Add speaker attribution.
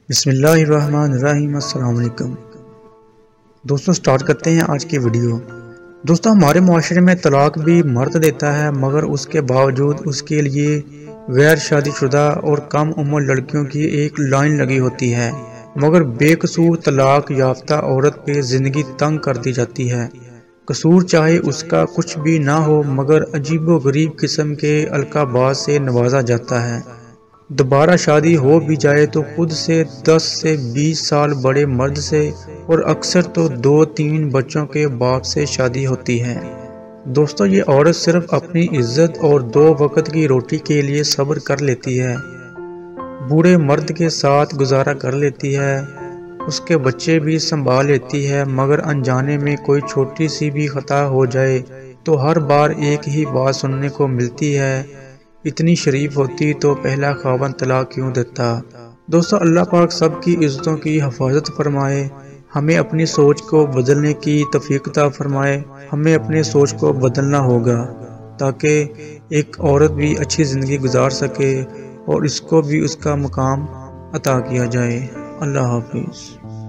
Speaker 1: بسم اللہ الرحمن الرحیم۔ السلام علیکم دوستوں، سٹارٹ کرتے ہیں آج کی ویڈیو۔ دوستوں، ہمارے معاشرے میں طلاق بھی مرد دیتا ہے، مگر اس کے باوجود اس کے لیے غیر شادی شدہ اور کم عمر لڑکیوں کی ایک لائن لگی ہوتی ہے، مگر بے قصور طلاق یافتہ عورت پہ زندگی تنگ کر دی جاتی ہے۔ قصور چاہے اس کا کچھ بھی نہ ہو، مگر عجیب و غریب قسم کے القابات سے نوازا جاتا ہے۔ دوبارہ شادی ہو بھی جائے تو خود سے 10 سے 20 سال بڑے مرد سے، اور اکثر تو 2-3 بچوں کے باپ سے شادی ہوتی ہے۔ دوستو، یہ عورت صرف اپنی عزت اور 2 وقت کی روٹی کے لیے صبر کر لیتی ہے، بوڑھے مرد کے ساتھ گزارا کر لیتی ہے، اس کے بچے بھی سنبھال لیتی ہے، مگر انجانے میں کوئی چھوٹی سی بھی خطا ہو جائے تو ہر بار ایک ہی بات سننے کو ملتی ہے، اتنی شریف ہوتی تو پہلا خاوند طلاق کیوں دیتا۔ دوستو، اللہ پاک سب کی عزتوں کی حفاظت فرمائے، ہمیں اپنی سوچ کو بدلنے کی توفیق عطا فرمائے۔ ہمیں اپنے سوچ کو بدلنا ہوگا تاکہ ایک عورت بھی اچھی زندگی گزار سکے اور اس کو بھی اس کا مقام عطا کیا جائے۔ اللہ حافظ۔